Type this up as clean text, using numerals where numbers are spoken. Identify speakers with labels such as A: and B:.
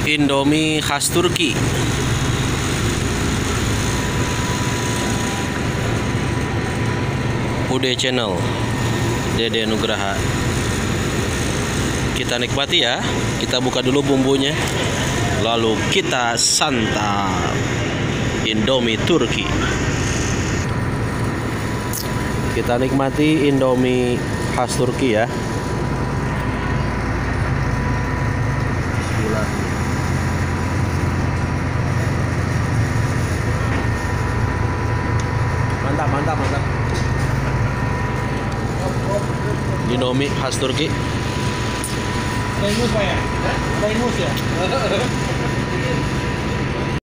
A: Indomie khas Turki. Bude Channel, Dede Nugraha. Kita nikmati ya. Kita buka dulu bumbunya, lalu kita santap Indomie Turki. Kita nikmati Indomie khas Turki ya. Bismillah. Mantap, mantap, mantap. Indomie khas Turki.
B: Ada ingus Pak ya? Ada ingus ya?